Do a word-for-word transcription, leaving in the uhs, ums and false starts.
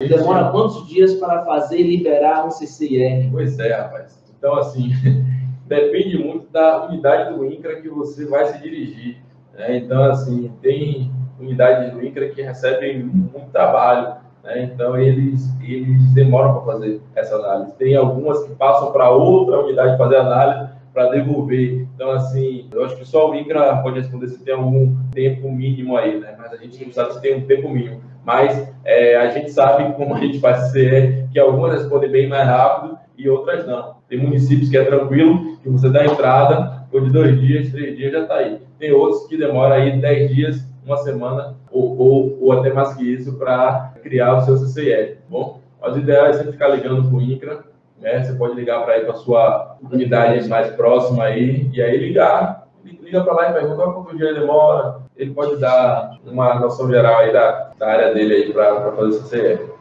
demora quantos dias para fazer e liberar um C C I R? Pois é, rapaz. Então, assim, depende muito da unidade do INCRA que você vai se dirigir, né? Então, assim, tem unidades do INCRA que recebem muito trabalho, né? Então, eles, eles demoram para fazer essa análise. Tem algumas que passam para outra unidade fazer análise para devolver. Então, assim, eu acho que só o INCRA pode responder se tem algum tempo mínimo aí, né? Mas a gente não sabe se tem um tempo mínimo. Mas é, a gente sabe, como a gente faz C C E R, que algumas respondem bem mais rápido e outras não. Tem municípios que é tranquilo, que você dá entrada, ou de dois dias, três dias já está aí. Tem outros que demoram aí dez dias, uma semana, ou, ou, ou até mais que isso, para criar o seu C C I R, tá bom? Mas o ideal é você ficar ligando para o INCRA, né? Você pode ligar para ir para a sua unidade mais próxima aí, e aí ligar, liga para lá e pergunta quanto dia demora. Ele pode dar uma noção geral aí da, da área dele aí para fazer o C C I R.